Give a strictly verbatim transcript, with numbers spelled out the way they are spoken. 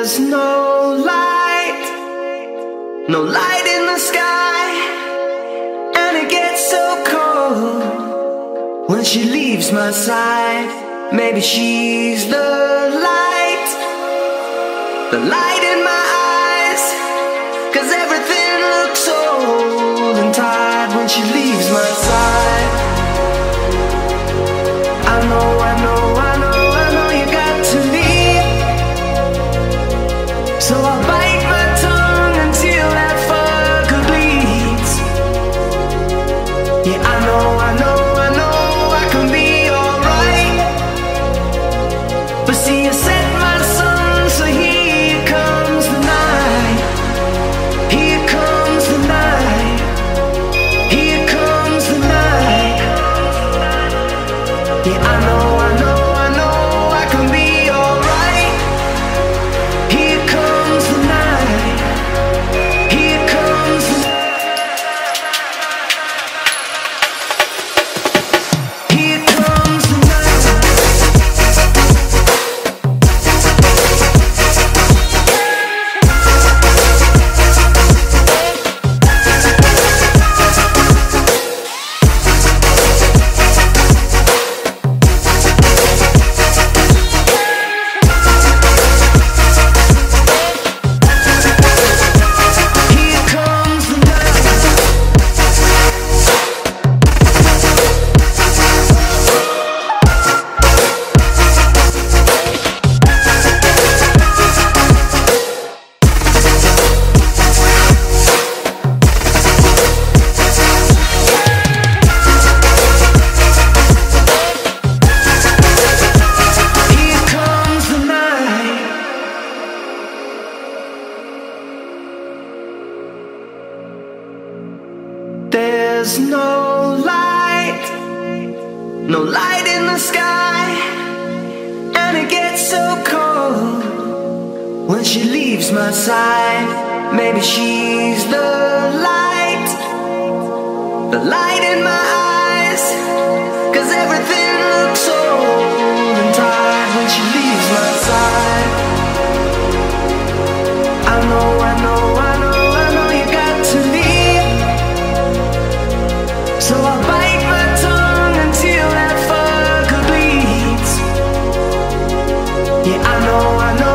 There's no light, no light in the sky, and it gets so cold when she leaves my side. Maybe she's the light, the light in my eyes, 'cause everything looks old and tired when she leaves my side. I know, I know, I know, I know you got to leave, so I'll bite my tongue until that fucker bleeds. Yeah, I know, I know, I know I can be alright, but see, you set my sun, so here comes the night. Here comes the night. Here comes the night. Yeah, I know, I know, I know I can be alright. Here comes the night. Here comes the Here comes the night. Here comes the night. Here comes the night. There's no light, no light in the sky, and it gets so cold when she leaves my side. Maybe she's the light, the light in my eyes, 'cause everything looks old and tired when she leaves my side. I know, I know, I know, I know you got to leave, so I'll bite my tongue until that fucker bleeds. Yeah, I know, I know.